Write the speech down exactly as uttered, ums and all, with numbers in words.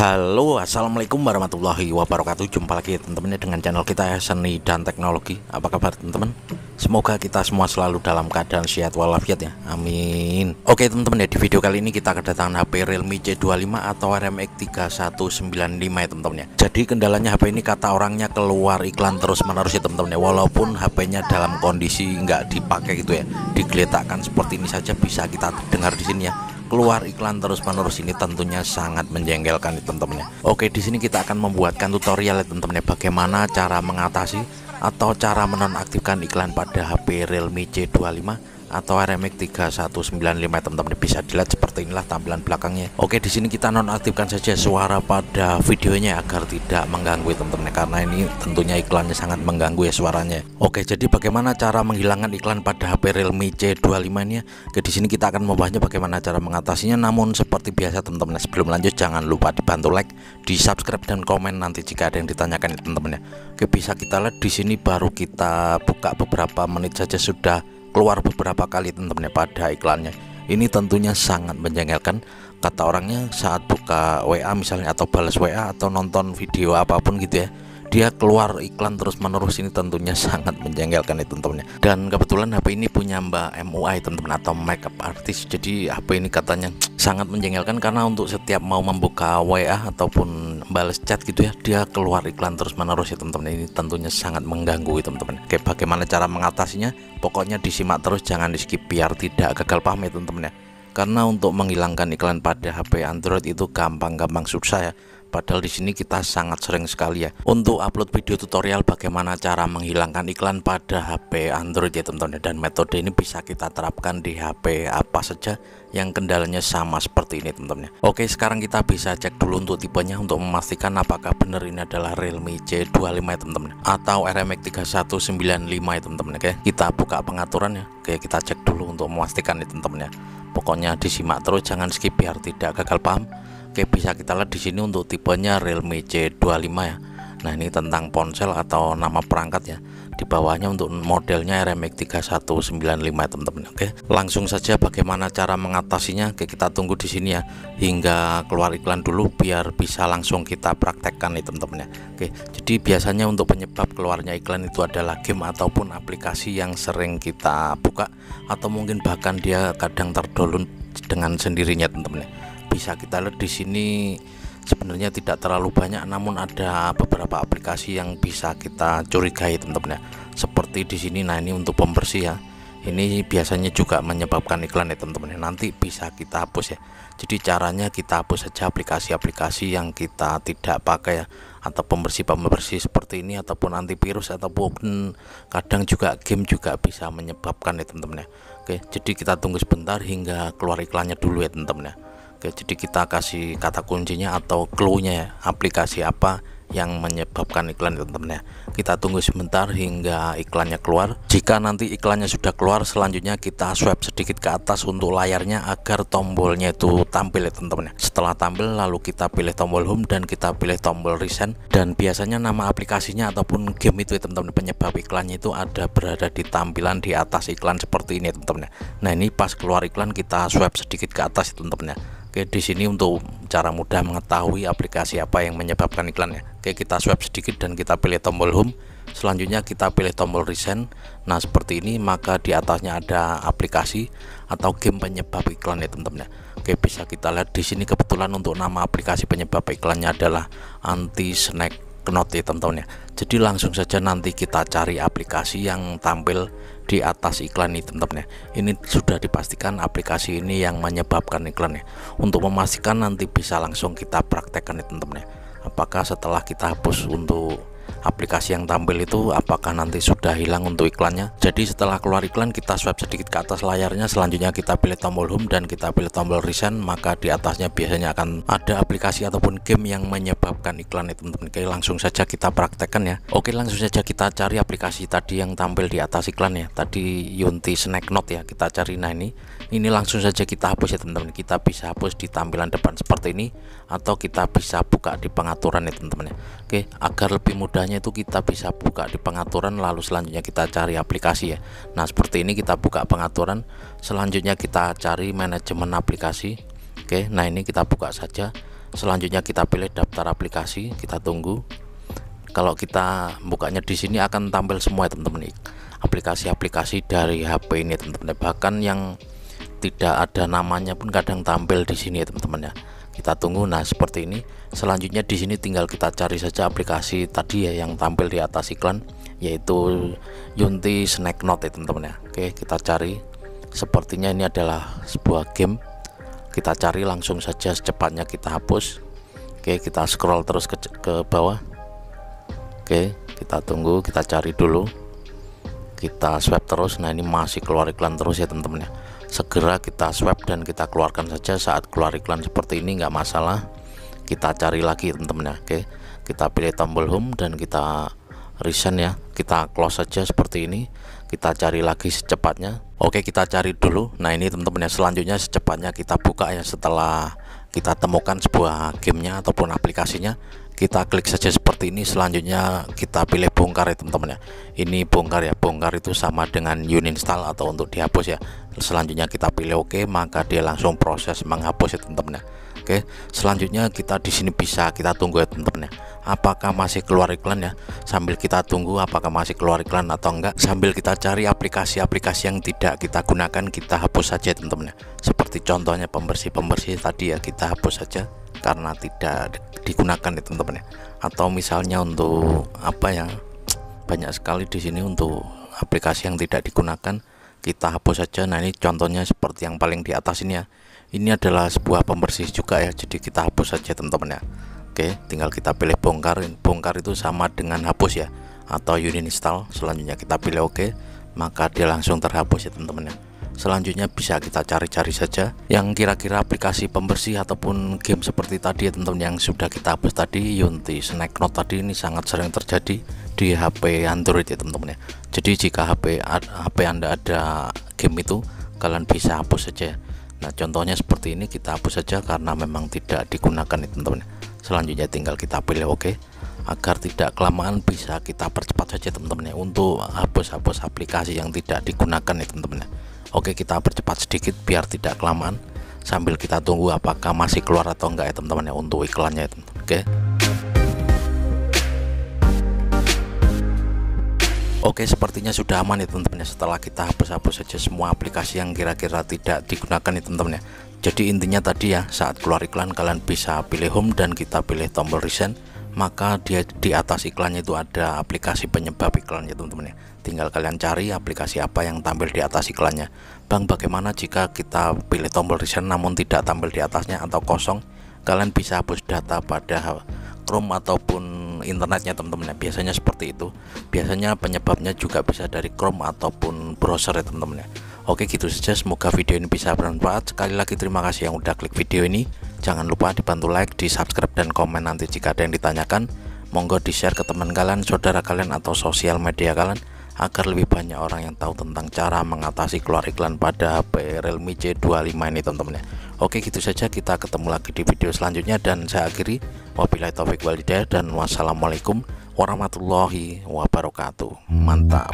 Halo, assalamualaikum warahmatullahi wabarakatuh. Jumpa lagi teman-teman dengan channel kita ya, Seni dan Teknologi. Apa kabar teman-teman? Semoga kita semua selalu dalam keadaan sehat walafiat ya, amin. Oke teman-teman ya, di video kali ini kita kedatangan H P Realme C dua puluh lima atau R M X tiga satu sembilan lima ya teman-teman ya. Jadi kendalanya H P ini kata orangnya keluar iklan terus menerus ya teman-teman ya. Walaupun H P-nya dalam kondisi nggak dipakai gitu ya, digeletakkan seperti ini saja bisa kita dengar di sini ya. Keluar iklan terus-menerus, ini tentunya sangat menjengkelkan teman-teman ya. Oke, di sini kita akan membuatkan tutorial ya teman-teman ya, bagaimana cara mengatasi atau cara menonaktifkan iklan pada H P Realme C dua puluh lima atau R M X tiga satu sembilan lima teman-teman. Bisa dilihat seperti inilah tampilan belakangnya. Oke, di sini kita nonaktifkan saja suara pada videonya agar tidak mengganggu teman-teman, karena ini tentunya iklannya sangat mengganggu ya suaranya. Oke, jadi bagaimana cara menghilangkan iklan pada H P Realme C dua puluh lima ini ya? Oke, di sini kita akan membahasnya bagaimana cara mengatasinya. Namun seperti biasa teman-teman, sebelum lanjut jangan lupa dibantu like, di subscribe dan komen nanti jika ada yang ditanyakan ya teman-teman ya. Oke, bisa kita lihat di sini baru kita buka beberapa menit saja sudah keluar beberapa kali teman-teman ya pada iklannya. Ini tentunya sangat menjengkelkan, kata orangnya saat buka W A misalnya atau balas W A atau nonton video apapun gitu ya, dia keluar iklan terus menerus. Ini tentunya sangat menjengkelkan itu teman-teman ya. Dan kebetulan H P ini punya Mbak M U I teman-teman atau makeup artist. Jadi H P ini katanya sangat menjengkelkan karena untuk setiap mau membuka W A ataupun balas chat gitu ya, dia keluar iklan terus menerus ya teman-teman. Ini tentunya sangat mengganggu ya teman-teman. Oke, bagaimana cara mengatasinya? Pokoknya disimak terus, jangan di skip biar tidak gagal paham ya teman-teman ya. Karena untuk menghilangkan iklan pada H P Android itu gampang-gampang susah ya. Padahal di sini kita sangat sering sekali ya untuk upload video tutorial bagaimana cara menghilangkan iklan pada H P Android ya teman-teman. Dan metode ini bisa kita terapkan di H P apa saja yang kendalanya sama seperti ini teman-teman. Oke, sekarang kita bisa cek dulu untuk tipenya untuk memastikan apakah benar ini adalah Realme C dua puluh lima ya teman-teman atau R M X tiga satu sembilan lima ya teman-teman. Oke, kita buka pengaturan ya. Oke, kita cek dulu untuk memastikan ya teman-teman ya. Pokoknya disimak terus, jangan skip biar tidak gagal paham. Oke, bisa kita lihat di sini untuk tipenya Realme C dua puluh lima ya. Nah, ini tentang ponsel atau nama perangkat ya. Di bawahnya untuk modelnya R M X tiga satu sembilan lima teman-teman. Oke, langsung saja bagaimana cara mengatasinya. Oke, kita tunggu di sini ya hingga keluar iklan dulu biar bisa langsung kita praktekkan nih teman-teman ya. Oke, jadi biasanya untuk penyebab keluarnya iklan itu adalah game ataupun aplikasi yang sering kita buka atau mungkin bahkan dia kadang terdownload dengan sendirinya teman-teman ya. Bisa kita lihat di sini sebenarnya tidak terlalu banyak, namun ada beberapa aplikasi yang bisa kita curigai teman-teman ya. Seperti di sini, nah ini untuk pembersih ya. Ini biasanya juga menyebabkan iklan ya teman-teman ya. Nanti bisa kita hapus ya. Jadi caranya kita hapus saja aplikasi-aplikasi yang kita tidak pakai ya, atau pembersih-pembersih seperti ini ataupun antivirus ataupun kadang juga game juga bisa menyebabkan ya teman-teman ya. Oke, jadi kita tunggu sebentar hingga keluar iklannya dulu ya teman-teman ya. Oke, jadi kita kasih kata kuncinya atau clue-nya ya, aplikasi apa yang menyebabkan iklan teman-teman ya. Kita tunggu sebentar hingga iklannya keluar. Jika nanti iklannya sudah keluar, selanjutnya kita swipe sedikit ke atas untuk layarnya agar tombolnya itu tampil ya teman-teman ya. Setelah tampil lalu kita pilih tombol home dan kita pilih tombol recent, dan biasanya nama aplikasinya ataupun game itu ya teman-teman, penyebab iklannya itu ada berada di tampilan di atas iklan seperti ini ya teman-teman ya. Nah, ini pas keluar iklan kita swipe sedikit ke atas ya teman-teman ya. Oke, di sini untuk cara mudah mengetahui aplikasi apa yang menyebabkan iklannya. Oke, kita swipe sedikit dan kita pilih tombol home. Selanjutnya kita pilih tombol recent. Nah, seperti ini, maka di atasnya ada aplikasi atau game penyebab iklan ya teman-teman ya. Oke, bisa kita lihat di sini kebetulan untuk nama aplikasi penyebab iklannya adalah anti snack Knot ya teman-teman ya. Jadi langsung saja nanti kita cari aplikasi yang tampil di atas iklan ini teman-teman ya. Ini sudah dipastikan aplikasi ini yang menyebabkan iklan ya. Untuk memastikan nanti bisa langsung kita praktekkan ya teman-teman ya. Apakah setelah kita hapus untuk aplikasi yang tampil itu, apakah nanti sudah hilang untuk iklannya. Jadi setelah keluar iklan kita swipe sedikit ke atas layarnya, selanjutnya kita pilih tombol home dan kita pilih tombol recent, maka di atasnya biasanya akan ada aplikasi ataupun game yang menyebabkan iklan itu teman-teman. Oke, langsung saja kita praktekkan ya. Oke, langsung saja kita cari aplikasi tadi yang tampil di atas iklan ya, tadi Yunti Snack Knot ya, kita cari. Nah, ini ini langsung saja kita hapus ya teman-teman. Kita bisa hapus di tampilan depan seperti ini atau kita bisa buka di pengaturan ya teman-teman ya. Oke, agar lebih mudahnya itu kita bisa buka di pengaturan lalu selanjutnya kita cari aplikasi ya. Nah, seperti ini kita buka pengaturan, selanjutnya kita cari manajemen aplikasi. Oke, nah ini kita buka saja. Selanjutnya kita pilih daftar aplikasi, kita tunggu. Kalau kita bukanya di sini akan tampil semua ya teman-teman, aplikasi-aplikasi dari H P ini teman-teman. Bahkan yang tidak ada namanya pun kadang tampil di sini ya teman-teman ya. Kita tunggu. Nah, seperti ini. Selanjutnya di sini tinggal kita cari saja aplikasi tadi ya yang tampil di atas iklan, yaitu Yunti Snack Note ya teman-teman ya. Oke, kita cari. Sepertinya ini adalah sebuah game. Kita cari langsung saja, secepatnya kita hapus. Oke, kita scroll terus ke, ke bawah. Oke, kita tunggu, kita cari dulu, kita swipe terus. Nah, ini masih keluar iklan terus ya teman-teman ya. Segera kita swipe dan kita keluarkan saja. Saat keluar iklan seperti ini nggak masalah, kita cari lagi teman-teman ya. Oke, kita pilih tombol home dan kita resign ya, kita close saja seperti ini. Kita cari lagi secepatnya. Oke, kita cari dulu. Nah, ini teman-teman ya, selanjutnya secepatnya kita buka ya. Setelah kita temukan sebuah gamenya ataupun aplikasinya, kita klik saja seperti ini. Selanjutnya kita pilih bongkar ya teman-teman ya. Ini bongkar ya, bongkar itu sama dengan uninstall atau untuk dihapus ya. Selanjutnya kita pilih oke, maka dia langsung proses menghapus ya teman-teman ya. Oke, selanjutnya kita di sini bisa kita tunggu ya teman-teman ya, apakah masih keluar iklan ya. Sambil kita tunggu apakah masih keluar iklan atau enggak, sambil kita cari aplikasi-aplikasi yang tidak kita gunakan, kita hapus saja teman-teman ya. Seperti contohnya pembersih-pembersih tadi ya, kita hapus saja karena tidak digunakan ya teman-teman ya. Atau misalnya untuk apa ya, banyak sekali di sini untuk aplikasi yang tidak digunakan, kita hapus saja. Nah, ini contohnya seperti yang paling di atas ini ya. Ini adalah sebuah pembersih juga ya, jadi kita hapus saja teman-teman ya. Oke, tinggal kita pilih bongkar. Bongkar itu sama dengan hapus ya, atau uninstall. Selanjutnya kita pilih oke, maka dia langsung terhapus ya teman-teman ya. Selanjutnya bisa kita cari-cari saja yang kira-kira aplikasi pembersih ataupun game seperti tadi ya teman-teman, yang sudah kita hapus tadi. Yunti Snack Note tadi ini sangat sering terjadi di H P Android ya teman-teman ya. Jadi jika H P H P Anda ada game itu, kalian bisa hapus saja. Nah, contohnya seperti ini, kita hapus saja karena memang tidak digunakan ya teman-teman. Selanjutnya tinggal kita pilih oke. Agar tidak kelamaan bisa kita percepat saja teman-teman ya, untuk hapus-hapus aplikasi yang tidak digunakan ya teman-teman ya. Oke, kita percepat sedikit biar tidak kelamaan, sambil kita tunggu apakah masih keluar atau enggak ya teman-teman ya untuk iklannya ya teman-teman. Oke. Oke, sepertinya sudah aman ya teman-teman ya, setelah kita hapus-hapus saja semua aplikasi yang kira-kira tidak digunakan ya teman-teman ya. Jadi intinya tadi ya, saat keluar iklan kalian bisa pilih home dan kita pilih tombol resign, maka dia di atas iklannya itu ada aplikasi penyebab iklannya teman-teman ya. Tinggal kalian cari aplikasi apa yang tampil di atas iklannya. Bang, bagaimana jika kita pilih tombol resign namun tidak tampil di atasnya atau kosong? Kalian bisa hapus data pada Chrome ataupun internetnya teman-teman ya. Biasanya seperti itu. Biasanya penyebabnya juga bisa dari Chrome ataupun browser ya teman-teman ya. Oke, gitu saja, semoga video ini bisa bermanfaat. Sekali lagi terima kasih yang udah klik video ini. Jangan lupa dibantu like, di subscribe dan komen nanti jika ada yang ditanyakan. Monggo di share ke teman kalian, saudara kalian atau sosial media kalian, agar lebih banyak orang yang tahu tentang cara mengatasi keluar iklan pada H P Realme C dua puluh lima ini teman-teman ya. Oke, gitu saja, kita ketemu lagi di video selanjutnya dan saya akhiri, wabillahi taufik wal hidayah dan wassalamualaikum warahmatullahi wabarakatuh. Mantap.